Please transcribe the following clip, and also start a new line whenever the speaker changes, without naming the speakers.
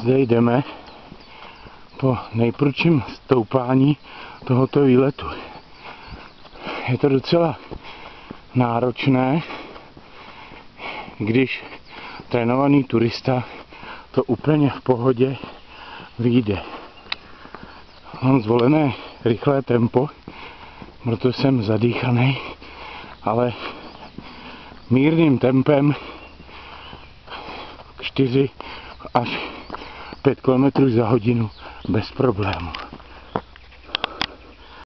zde jdeme po nejprudším stoupání tohoto výletu. Je to docela náročné, když trénovaný turista to úplně v pohodě vyjde. Mám zvolené rychlé tempo, proto jsem zadýchaný, ale mírným tempem 4 až 5 km za hodinu bez problému.